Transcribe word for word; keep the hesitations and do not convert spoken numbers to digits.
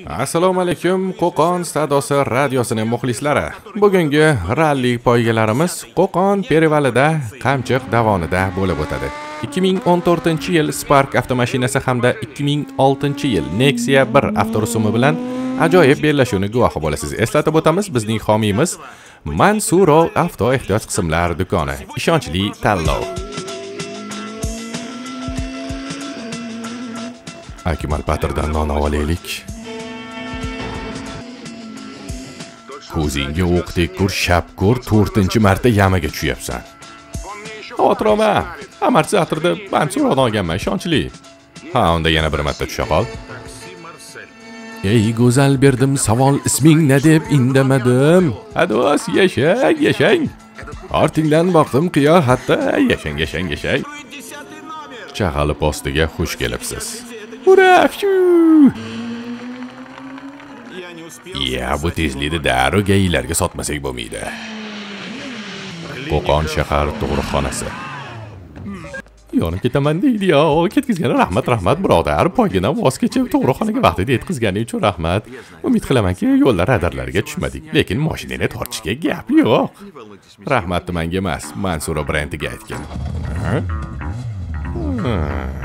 Assalomu alaykum, Qo'qon Sadosi radiosining muxlislari. Bugungi ralli poygalarimiz Qo'qon Perivalida, Qamchiq dovonida bo'lib o'tadi. ikki ming o'n to'rtinchi yil Spark avtomashinasi hamda ikki ming oltinchi yil Nexia bir avtorusumi bilan ajoyib bellashuvni guvohi bo'lasiz. Eslatib o'tamiz, bizning homiyimiz Mansuro avto ehtiyoj qismlar do'koni. Ishonchli tanlov. Akmal Patirdan non olaylik. Ko'zingga o'qdek ko'r, shap ko'r, to'rtinchi marta yamaga tushyapsan. Xavotir olma. Amortizatorda Mansuro olganman, ishonchli. Ha, unda yana bir marta tusha qol. Ey go'zal berdim savol, isming nima deb indamadim. Ados, yashang, yashang. Ortingdan boqdim qiyo, hatto yashang, yashang, yashang. Chag'ali postiga xush kelibsiz. Ura, shu. Ya, bu tezlikda darrov gaylarga sotmasak bo'lmaydi. Qo'qon shahar tug'ruqxonasi. Yonib ketaman deydi ya. Ketkizgani rahmat, rahmat birodar. Poygadan voz kechib tug'ruqxonaga vaqtida yetkazgani uchun rahmat. Umid qilamanki, yo'llar radarlariga tushmadik, lekin mashinani tortishga gap yo'q. Rahmatni menga emas, Mansuro brendiga aytgan.